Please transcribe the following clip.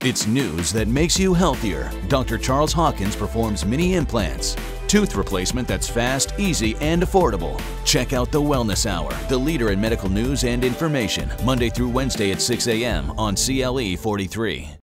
It's news that makes you healthier. Dr. Charles Hawkins performs mini implants. Tooth replacement that's fast, easy, and affordable. Check out the Wellness Hour, the leader in medical news and information, Monday through Wednesday at 6 a.m. on CLE 43.